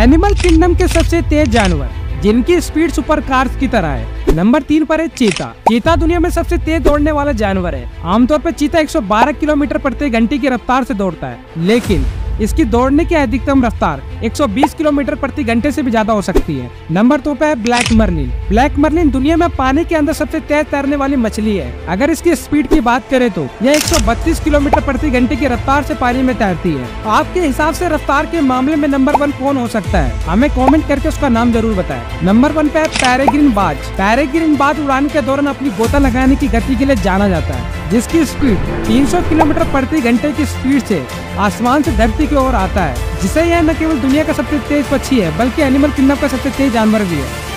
Animal kingdom के सबसे तेज जानवर जिनकी स्पीड सुपर कार्स की तरह है। नंबर 3 पर है चीता। चीता दुनिया में सबसे तेज दौड़ने वाला जानवर है। आमतौर पर चीता 112 किलोमीटर प्रति घंटे की रफ्तार से दौड़ता है, लेकिन इसकी दौड़ने की अधिकतम रफ्तार 120 किलोमीटर प्रति घंटे से भी ज्यादा हो सकती है। नंबर 2 पे है ब्लैक मर्लिन। ब्लैक मर्लिन दुनिया में पानी के अंदर सबसे तेज तैरने वाली मछली है। अगर इसकी स्पीड की बात करें तो यह 132 किलोमीटर प्रति घंटे की रफ्तार से पानी में तैरती है। आपके हिसाब से रफ्तार के मामले में नंबर 1 कौन हो सकता है? हमें कॉमेंट करके उसका नाम जरूर बताएं। नंबर 1 पे है पेरेग्रिन बाज। पेरेग्रिन बाज उड़ान के दौरान अपनी गोता लगाने की गति के लिए जाना जाता है, जिसकी स्पीड 300 किलोमीटर प्रति घंटे की स्पीड से आसमान से धरती की ओर आता है, जिसे यह न केवल दुनिया का सबसे तेज पक्षी है बल्कि एनिमल किंगडम का सबसे तेज जानवर भी है।